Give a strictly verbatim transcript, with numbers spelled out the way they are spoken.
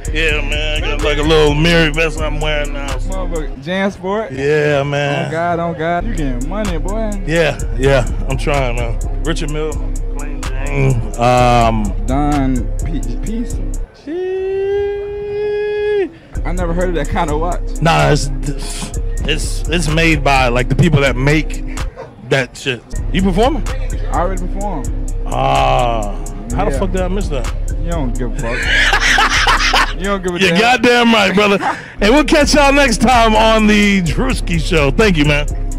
Yeah, man. I got like a little mirror vest I'm wearing now. Motherfucker, Jan Sport. Yeah, man. Oh God, oh God, you getting money, boy. Yeah, yeah. I'm trying, man. Richard Mill, Plain Jane. Um, Don Peace. I never heard of that kind of watch. Nah, it's it's it's made by like the people that make that shit. You performing? I already performed. Ah, how Yeah. the fuck did I miss that? You don't give a fuck. You don't give a You're damn. goddamn right, brother. And we'll catch y'all next time on the Druski Show. Thank you, man.